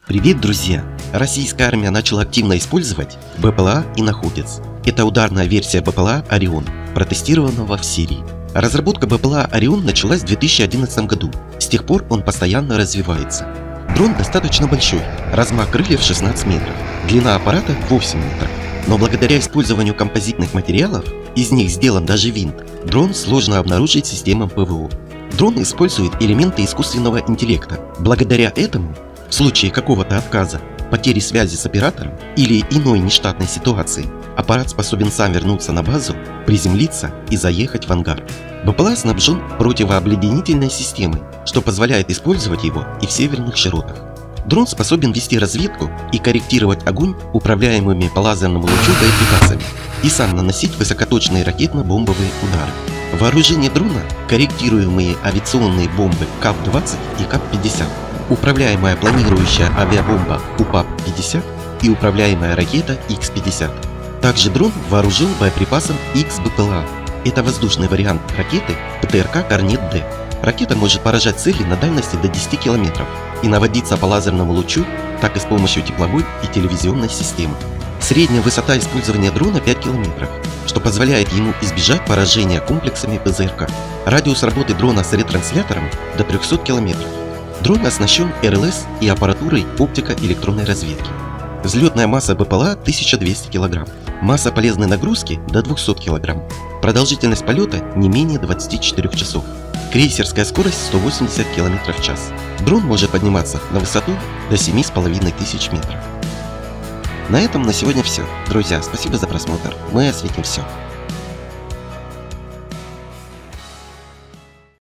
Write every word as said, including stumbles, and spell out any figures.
Привет, друзья! Российская армия начала активно использовать БПЛА «Иноходец». Это ударная версия БПЛА «Орион», протестированного в Сирии. Разработка БПЛА «Орион» началась в две тысячи одиннадцатом году. С тех пор он постоянно развивается. Дрон достаточно большой, размах крыльев шестнадцать метров, длина аппарата восемь метров. Но благодаря использованию композитных материалов, из них сделан даже винт, дрон сложно обнаружить системам ПВО. Дрон использует элементы искусственного интеллекта. Благодаря этому, в случае какого-то отказа, потери связи с оператором или иной нештатной ситуации, аппарат способен сам вернуться на базу, приземлиться и заехать в ангар. БПЛА снабжен противообледенительной системой, что позволяет использовать его и в северных широтах. Дрон способен вести разведку и корректировать огонь управляемыми по лазерному лучу боеприпасами и сам наносить высокоточные ракетно-бомбовые удары. Вооружение дрона – корректируемые авиационные бомбы КАП двадцать и КАП пятьдесят, управляемая планирующая авиабомба УПАП пятьдесят и управляемая ракета Х пятьдесят. Также дрон вооружен боеприпасом Х БПЛА. Это воздушный вариант ракеты ПТРК «Корнет-Д». Ракета может поражать цели на дальности до десяти километров и наводиться по лазерному лучу, так и с помощью тепловой и телевизионной системы. Средняя высота использования дрона пять километров, что позволяет ему избежать поражения комплексами ПЗРК. Радиус работы дрона с ретранслятором до трёхсот километров. Дрон оснащен эр эл эс и аппаратурой оптико-электронной разведки. Взлетная масса БПЛА тысяча двести килограмм, масса полезной нагрузки до двухсот килограмм, продолжительность полета не менее двадцати четырёх часов, крейсерская скорость сто восемьдесят километров в час. Дрон может подниматься на высоту до семи с половиной тысяч метров. На этом на сегодня все. Друзья, спасибо за просмотр. Мы осветим все.